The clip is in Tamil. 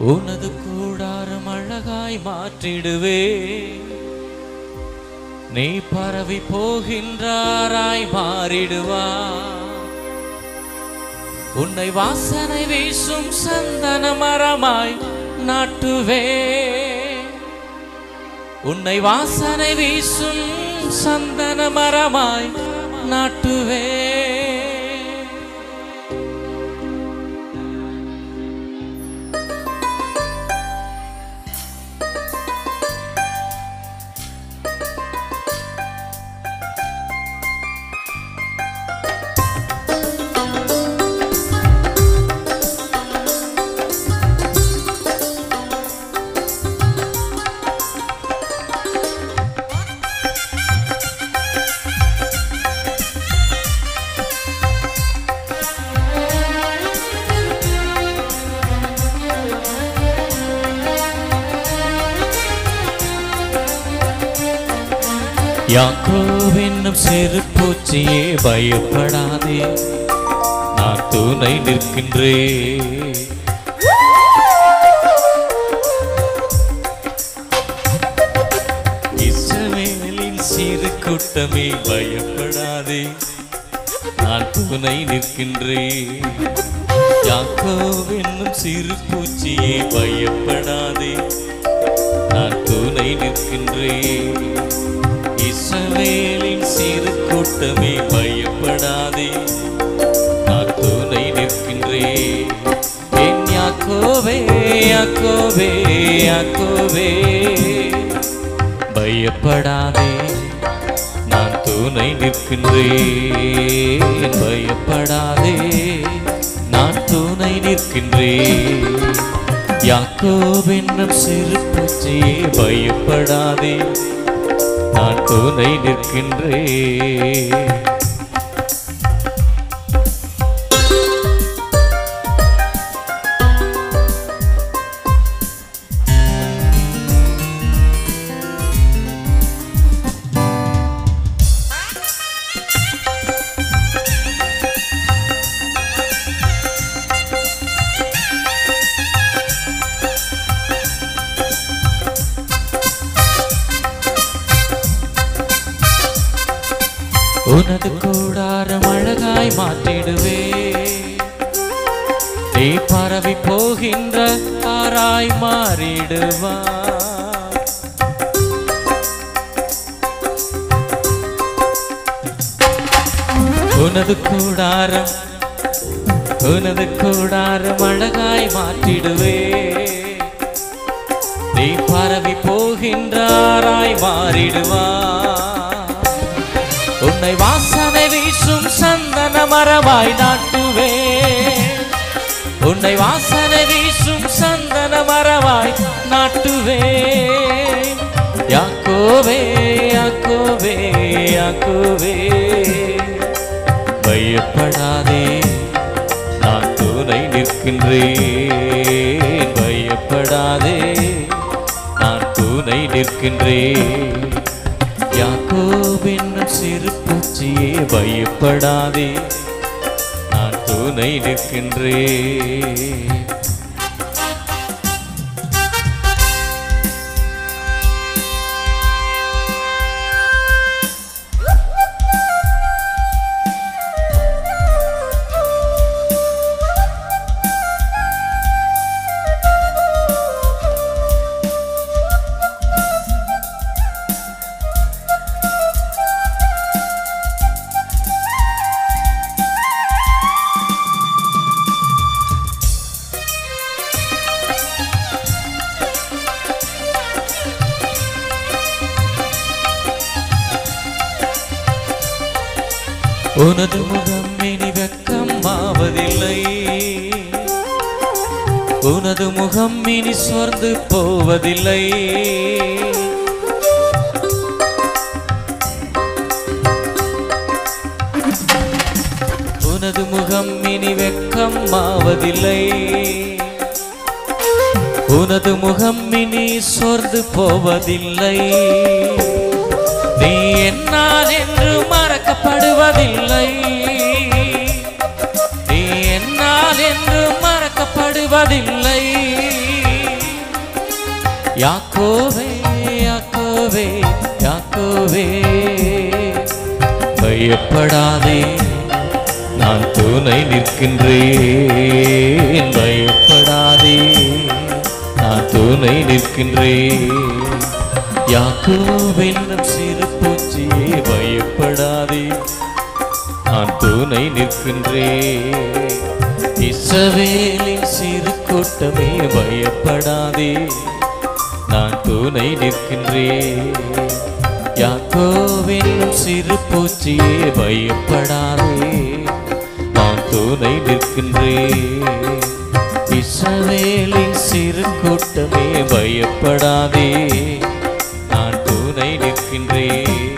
உனது கூடாரம் அழகாய் மாற்றிடுவே. நீ பரவி போகின்றாராய் மாறிடுவா. உன்னை வாசனை வீசும் சந்தன மரமாய் நாட்டுவே. உன்னை வாசனை வீசும் சந்தன மரமாய் நாட்டுவே. யாக்கோபு என்னும் சிறு பூச்சியே பயப்படாதே, நான் துணை நிற்கின்றேன். இஸ்ரவேலின் சிறு கூட்டமே பயப்படாதே, நான் துணை நிற்கின்றேன். யாக்கோபு என்னும் சிறு பூச்சியே பயப்படாதே, நான் துணை நிற்கின்றேன். இஸ்ரவேலின் சிறு கூட்டமே பயப்படாதே, நான் துணை நிற்கின்றேன். என் யாக்கோபே யாக்கோபே யாக்கோபே பயப்படாதே, நான் துணை நிற்கின்றேன். பயப்படாதே, நான் துணை நிற்கின்றேன். யாக்கோபு என்னும் சிறு பூச்சியே பயப்படாதே, நான் துணை நிற்கின்றேன். உனது கூடாரம் அழகாய் மாற்றிடுவே. நீ பரவி போகின்ற ஆராய் மாறிடுவா. உனது கூடாரம் அழகாய் மாற்றிடுவே. நீ பரவி போகின்ற ஆராய் மாறிடுவா. உன்னை வாசனை வீசும் சந்தன மரமாய் நாட்டுவே. உன்னை வாசனை வீசும் சந்தன மரமாய் நாட்டுவே. யாக்கோபே யாக்கோபே யாக்கோபே பயப்படாதே, நான் துணை நிற்கின்றேன். பயப்படாதே, நான் துணை நிற்கின்றேன். யாக்கோபு என்னும் சிறு பூச்சியே பயப்படாதே, நான் துணை நிற்கின்றேன். உனது முகம் இனி வெட்கம் ஆவதில்லை. உனது முகம் இனி சோர்ந்து போவதில்லை. உனது முகம் இனி வெட்கம் ஆவதில்லை. உனது முகம் இனி சோர்ந்து போவதில்லை. நீ என்னால் என்று மறக்கப்படுவதில்லை. நீ என்னால் என்று மறக்கப்படுவதில்லை. யாக்கோவே யாக்கோவே யாக்கோவே பயப்படாதே நான் துணை நிற்கின்றேன் பயப்படாதே நான் துணை நிற்கின்றேன் யாக்கோவென்னும் சிறு பூச்சியே பயப்படாதே நான் துணை நிற்கின்றேன் இஸ்ரவேலின் சிறு கூட்டமே பயப்படாதே நான் துணை நிற்கின்றேன் யாக்கோவென்னும் சிறு பூச்சியே பயப்படாதே நான் துணை நிற்கின்றேன் இஸ்ரவேலின் சிறு கூட்டமே பயப்படாதே நான் துணை நிற்கின்றேன்